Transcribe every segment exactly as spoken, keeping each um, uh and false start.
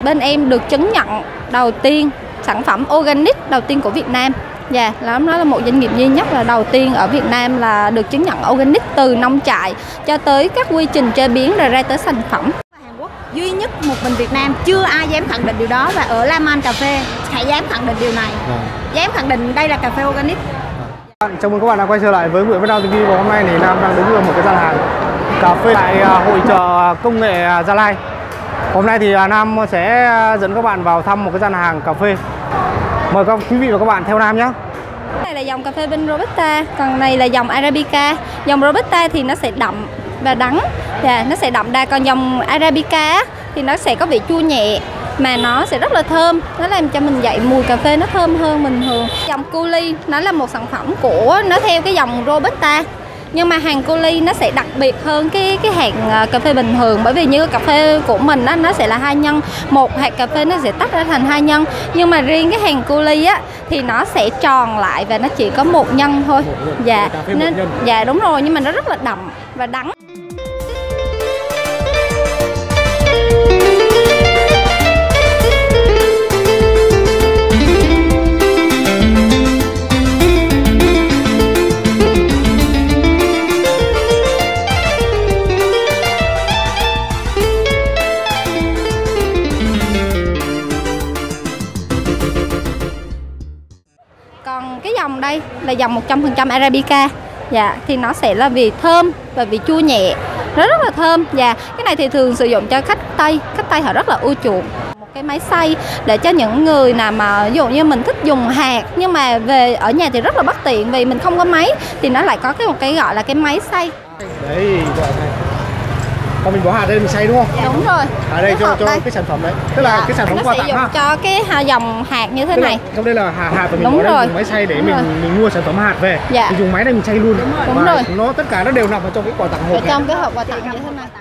Bên em được chứng nhận đầu tiên sản phẩm organic đầu tiên của Việt Nam. Dạ, yeah, nó là một doanh nghiệp duy nhất là đầu tiên ở Việt Nam là được chứng nhận organic từ nông trại cho tới các quy trình chế biến rồi ra tới sản phẩm. Hàn Quốc duy nhất một mình Việt Nam, chưa ai dám khẳng định điều đó, và ở Lam Cà Phê hãy dám khẳng định điều này. À. Dám khẳng định đây là cà phê organic. À. Chào mừng các bạn đã quay trở lại với Nguyễn Văn Nam ti vi, và hôm nay thì Nam đang đứng ở một cái gian hàng cà phê tại hội chợ công nghệ Gia Lai. Hôm nay thì Nam sẽ dẫn các bạn vào thăm một cái gian hàng cà phê. Mời các quý vị và các bạn theo Nam nhé. Này là dòng cà phê Bean Robusta, còn này là dòng Arabica. Dòng Robusta thì nó sẽ đậm và đắng, yeah, nó sẽ đậm đà, còn dòng Arabica thì nó sẽ có vị chua nhẹ mà nó sẽ rất là thơm, nó làm cho mình dậy mùi cà phê nó thơm hơn bình thường. Dòng Coolie nó là một sản phẩm của nó theo cái dòng Robusta, nhưng mà hàng Coolie nó sẽ đặc biệt hơn cái cái hạt cà phê bình thường, bởi vì như cà phê của mình đó, nó sẽ là hai nhân, một hạt cà phê nó sẽ tách ra thành hai nhân, nhưng mà riêng cái hàng Coolie á thì nó sẽ tròn lại và nó chỉ có một nhân thôi. Dạ, nên dạ đúng rồi, nhưng mà nó rất là đậm và đắng. Còn cái dòng đây là dòng một trăm phần trăm Arabica. Dạ, thì nó sẽ là vị thơm và vị chua nhẹ, nó rất là thơm. Dạ, cái này thì thường sử dụng cho khách Tây, khách Tây họ rất là ưa chuộng. Một cái máy xay để cho những người nào mà ví dụ như mình thích dùng hạt nhưng mà về ở nhà thì rất là bất tiện vì mình không có máy, thì nó lại có cái một cái gọi là cái máy xay. Đấy, gọi này. Còn mình bỏ hạt đây mình xay đúng không? Dạ, đúng rồi. Ở đây cho cho đây. Cái sản phẩm đấy. Tức là dạ, cái sản phẩm quà tặng ha. Cho cái dòng hạt như thế Tức này. Trong đây là hạt hạt và mình đúng bỏ rồi. đây dùng máy xay để mình, mình mua sản phẩm hạt về. Dạ. Mình dùng máy này mình xay luôn. Đúng rồi. Đúng rồi. Nó tất cả nó đều nằm ở trong cái quà tặng hộp. Ở trong cái hộp quà tặng như thế này.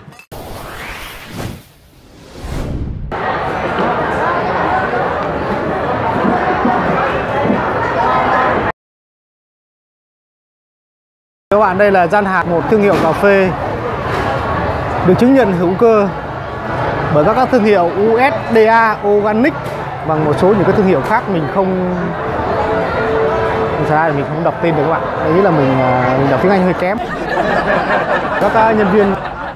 Các bạn, đây là gian hàng một thương hiệu cà phê được chứng nhận hữu cơ bởi các, các thương hiệu u ét đê a, Organic và một số những cái thương hiệu khác mình không mình ra là mình không đọc tên được các bạn. Đấy là mình, mình đọc tiếng Anh hơi kém. Các nhân viên.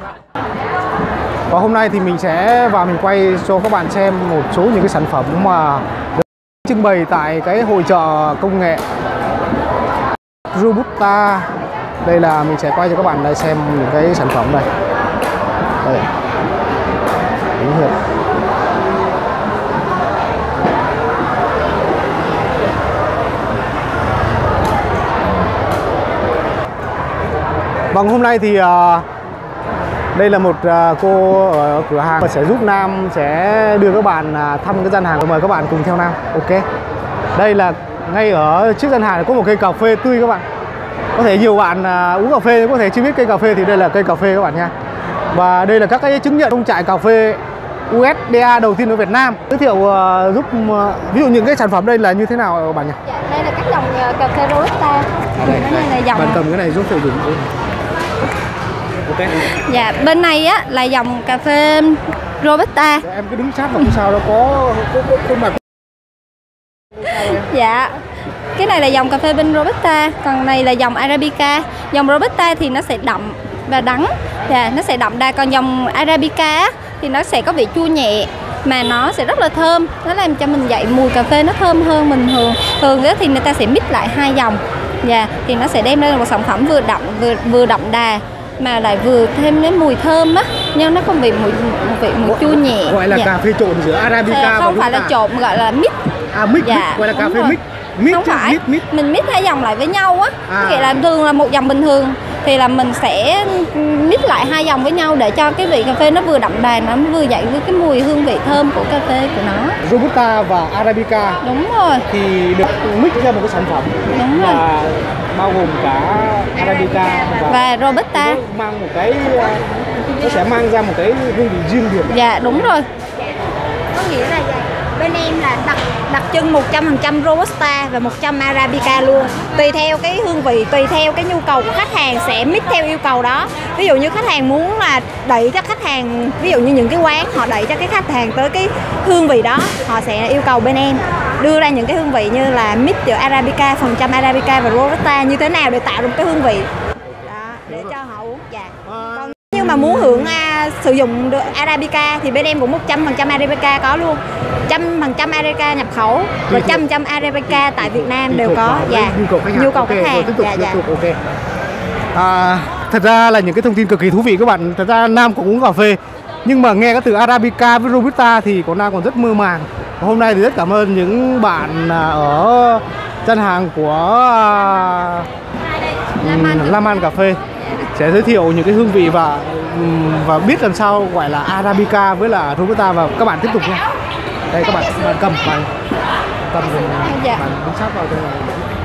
Và hôm nay thì mình sẽ vào mình quay cho các bạn xem một số những cái sản phẩm mà được trưng bày tại cái hội chợ công nghệ Robusta. Đây là mình sẽ quay cho các bạn đây xem những cái sản phẩm đây. Đây. Đúng rồi. Vâng, hôm nay thì uh, đây là một uh, cô ở cửa hàng và sẽ giúp Nam sẽ đưa các bạn uh, thăm cái gian hàng. Mời các bạn cùng theo Nam. Ok. Đây là ngay ở trước gian hàng có một cây cà phê tươi các bạn. Có thể nhiều bạn uh, uống cà phê có thể chưa biết cây cà phê thì đây là cây cà phê các bạn nha. Và đây là các cái chứng nhận nông trại cà phê u ét đê a đầu tiên ở Việt Nam. Giới thiệu uh, giúp uh, ví dụ những cái sản phẩm đây là như thế nào bạn nhỉ? Dạ, đây là các dòng uh, cà phê Robusta. À, đây, đây, đây là dòng. Bạn cầm cái này giúp sử dụng. Ok. Dạ, bên này á là dòng cà phê Robusta. Dạ, em cứ đứng sát vào cái sao đó có có có khuôn mặt. Dạ. Cái này là dòng cà phê Bean Robusta, còn này là dòng Arabica. Dòng Robusta thì nó sẽ đậm và đắng, dạ, nó sẽ đậm đà, còn dòng Arabica thì nó sẽ có vị chua nhẹ mà nó sẽ rất là thơm, nó làm cho mình dậy mùi cà phê nó thơm hơn bình thường. Thường đó thì người ta sẽ mix lại hai dòng, dạ, thì nó sẽ đem ra một sản phẩm vừa đậm vừa vừa đậm đà mà lại vừa thêm cái mùi thơm á, nhưng nó không bị mùi một vị mùi chua nhẹ. Gọi là dạ. Cà phê trộn giữa Arabica à, và không phải là trộn, gọi là mix. À, mix, dạ, mix, gọi là cà phê rồi. mix. Mix Không phải, mix, mix. mình mix hai dòng lại với nhau á, à. Nghĩa là thường là một dòng bình thường thì là mình sẽ mix lại hai dòng với nhau để cho cái vị cà phê nó vừa đậm đà, nó vừa dậy với cái mùi hương vị thơm của cà phê của nó. Robusta và Arabica. Đúng rồi. Thì được mix ra một cái sản phẩm. Đúng rồi. Là bao gồm cả Arabica và, và Robusta. Mang một cái, nó sẽ mang ra một cái hương vị riêng biệt. Dạ đúng rồi. Có nghĩa là bên em là đặc đặc trưng một trăm phần trăm Robusta và một trăm Arabica luôn. Tùy theo cái hương vị, tùy theo cái nhu cầu của khách hàng sẽ mix theo yêu cầu đó. Ví dụ như khách hàng muốn là đẩy cho khách hàng, ví dụ như những cái quán họ đẩy cho cái khách hàng tới cái hương vị đó, họ sẽ yêu cầu bên em đưa ra những cái hương vị như là mix giữa Arabica, phần trăm Arabica và Robusta như thế nào để tạo được cái hương vị đó để cho họ uống. Dạ. Còn nhưng mà muốn hưởng à, sử dụng được Arabica thì bên em cũng một trăm phần trăm Arabica có luôn, một trăm phần trăm Arabica nhập khẩu và một trăm phần trăm Arabica tại Việt Nam đều có. Dạ. Nhu cầu khách hàng. Nhu cầu khách hàng. Tiếp tục, dạ, tiếp dạ. tục, ok. À, thật ra là những cái thông tin cực kỳ thú vị các bạn. Thật ra Nam cũng uống cà phê, nhưng mà nghe các từ Arabica với Robusta thì của Nam còn rất mơ màng. Hôm nay thì rất cảm ơn những bạn ở gian hàng của uh, Laman Cà Phê sẽ giới thiệu những cái hương vị và và biết làm sao gọi là Arabica với là Robusta, và các bạn tiếp tục nha. Đây các bạn, bạn cầm bạn cầm rồi Dạ. bạn bấm sát vào đây này.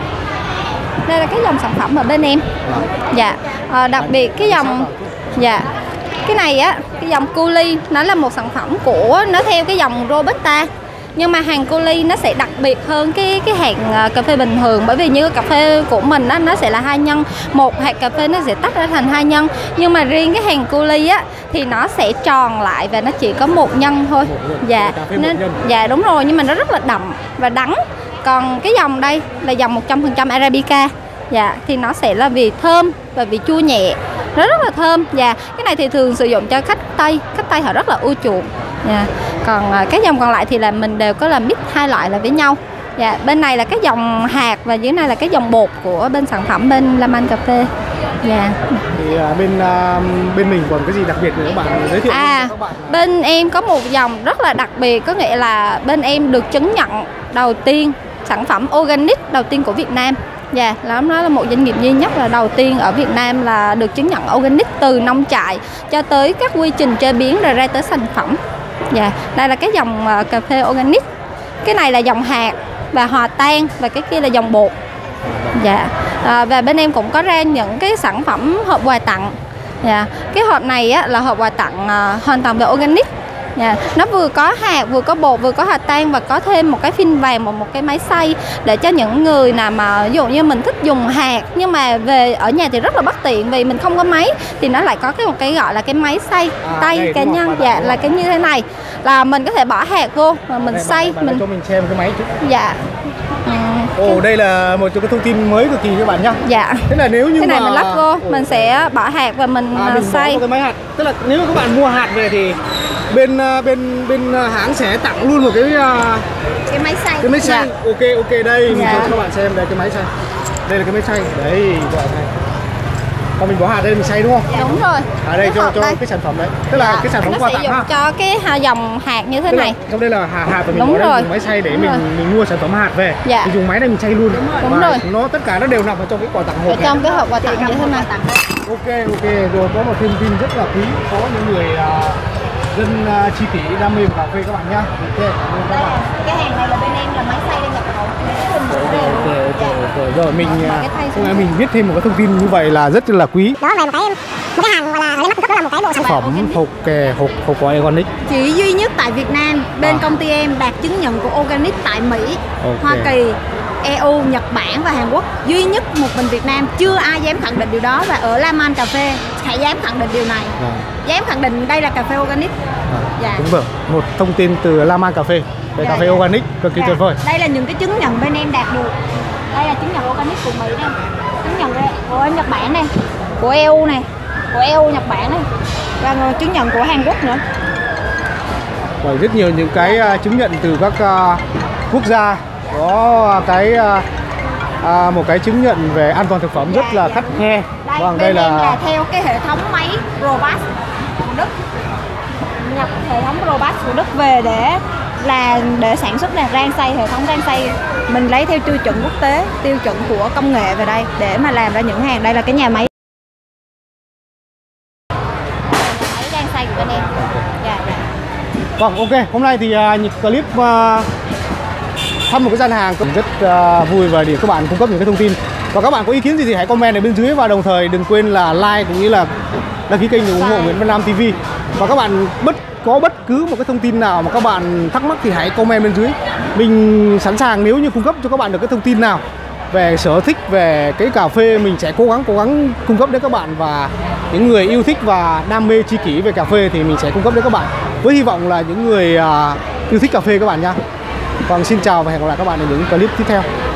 Đây là cái dòng sản phẩm ở bên em. Dạ. À, đặc biệt cái dòng dạ cái này á, cái dòng Culi nó là một sản phẩm của nó theo cái dòng Robusta, nhưng mà hàng Culi nó sẽ đặc biệt hơn cái cái hạt cà phê bình thường, bởi vì như cà phê của mình á, nó sẽ là hai nhân, một hạt cà phê nó sẽ tách ra thành hai nhân, nhưng mà riêng cái hàng Culi á thì nó sẽ tròn lại và nó chỉ có một nhân thôi. Dạ, nên, dạ đúng rồi, nhưng mà nó rất là đậm và đắng. Còn cái dòng đây là dòng một trăm phần trăm Arabica. Dạ, thì nó sẽ là vị thơm và vị chua nhẹ, nó rất là thơm. Dạ, cái này thì thường sử dụng cho khách Tây, khách Tây họ rất là ưa chuộng. Dạ. Còn cái dòng còn lại thì là mình đều có là mix hai loại lại với nhau. Dạ, bên này là cái dòng hạt và dưới này là cái dòng bột của bên sản phẩm bên Laman Cà Phê. Dạ. Thì à, bên à, bên mình còn cái gì đặc biệt nữa các bạn giới thiệu à, cho các bạn? Bên em có một dòng rất là đặc biệt, có nghĩa là bên em được chứng nhận đầu tiên sản phẩm organic đầu tiên của Việt Nam. Dạ, yeah, nó là một doanh nghiệp duy nhất là đầu tiên ở Việt Nam là được chứng nhận organic từ nông trại cho tới các quy trình chế biến rồi ra tới sản phẩm. Dạ, yeah, đây là cái dòng uh, cà phê organic. Cái này là dòng hạt và hòa tan, và cái kia là dòng bột. Dạ, yeah. À, và bên em cũng có ra những cái sản phẩm hộp quà tặng. Dạ, yeah. Cái hộp này á, là hộp quà tặng uh, hoàn toàn về organic. Yeah. Nó vừa có hạt, vừa có bột, vừa có hòa tan và có thêm một cái phin vàng và một cái máy xay để cho những người nào mà ví dụ như mình thích dùng hạt nhưng mà về ở nhà thì rất là bất tiện vì mình không có máy, thì nó lại có cái một cái gọi là cái máy xay à, tay cá nhân. Dạ, là cái như thế này là mình có thể bỏ hạt vô và mình đây, xay. bạn, bạn mình cho mình xem cái máy chứ. Dạ. Ừ. Ồ, đây là một trong cái thông tin mới cực kỳ các bạn nhá. Dạ. Thế là nếu như cái này mà mình lắp vô, Ồ. mình sẽ bỏ hạt và mình, à, mình xay. bỏ cái máy hạt. Tức là nếu các bạn mua hạt về thì bên bên bên hãng sẽ tặng luôn một cái cái máy xay. Cái máy xay. Dạ. Ok ok đây mình Dạ. cho các bạn xem đây cái máy xay. Đây là cái máy xay. Đấy các bạn này. Còn mình bỏ hạt đây mình xay đúng không? Dạ, đúng rồi. À đây cái cho cho đây. cái sản phẩm đấy. Tức là Dạ. cái sản phẩm nó quà sẽ tặng dùng ha. cho cái dòng hạt như thế Tức này. là, trong đây là hạt hạt và mình Đúng bỏ đây rồi. dùng máy xay để Đúng mình rồi. mình mua sản phẩm hạt về. Dạ. Mình dùng máy này mình xay luôn. Đúng và rồi. nó tất cả nó đều nằm ở trong cái quà tặng Ở hộp trong này. cái hộp quà tặng như thế này. Ok ok, rồi có một thông tin rất là quý, có những người uh, dân uh, chi kỷ đam mê cà phê các bạn nhá. Ok, cảm ơn các bạn. Cái hàng này là bên em là máy xay đang nhập khẩu. Ok ok ok, rồi mình Bỏ cái thay xuống. uh, mình biết thêm một cái thông tin như vậy là rất là quý. Đó là một cái một cái hàng gọi là lấy mắt cấp, đó là một cái bộ sản phẩm Phẩm hộp kè hộp hộp quà organic. Chỉ duy nhất tại Việt Nam, bên À. công ty em đạt chứng nhận của organic tại Mỹ, Ok. Hoa Kỳ, e u, Nhật Bản và Hàn Quốc. Duy nhất một mình Việt Nam, chưa ai dám khẳng định điều đó, và ở Laman Cà Phê hãy dám khẳng định điều này. À. Dám khẳng định đây là cà phê organic. À, Dạ. đúng rồi, một thông tin từ Laman Cà Phê về Dạ, cà phê dạ. organic cực kỳ Dạ. tuyệt vời. Đây là những cái chứng nhận bên em đạt được. Đây là chứng nhận organic của Mỹ đây, chứng nhận đây, của Nhật Bản đây, của e u này, của e u, Nhật Bản này, và chứng nhận của Hàn Quốc nữa. Và rất nhiều những cái uh, chứng nhận từ các uh, quốc gia, có cái uh, uh, một cái chứng nhận về an toàn thực phẩm rất là khắt khe. Đây, Vâng, bên đây em là là theo cái hệ thống máy robot của Đức, nhập hệ thống robot của Đức về để là để sản xuất là rang xay, hệ thống rang xay mình lấy theo tiêu chuẩn quốc tế, tiêu chuẩn của công nghệ về đây để mà làm ra những hàng. Đây là cái nhà máy Máy rang xay của bên em. Dạ, dạ. Vâng, ok. Hôm nay thì uh, những clip uh, thăm một cái gian hàng cũng rất uh, vui và để các bạn cung cấp những cái thông tin. Và các bạn có ý kiến gì thì hãy comment ở bên dưới, và đồng thời đừng quên là like cũng như là đăng ký kênh để ủng hộ Nguyễn Văn Nam ti vi. Và các bạn bất có bất cứ một cái thông tin nào mà các bạn thắc mắc thì hãy comment bên dưới. Mình sẵn sàng nếu như cung cấp cho các bạn được cái thông tin nào về sở thích, về cái cà phê, mình sẽ cố gắng cố gắng cung cấp đến các bạn. Và những người yêu thích và đam mê tri kỷ về cà phê thì mình sẽ cung cấp đến các bạn, với hy vọng là những người uh, yêu thích cà phê các bạn nha. Còn xin chào và hẹn gặp lại các bạn ở những clip tiếp theo.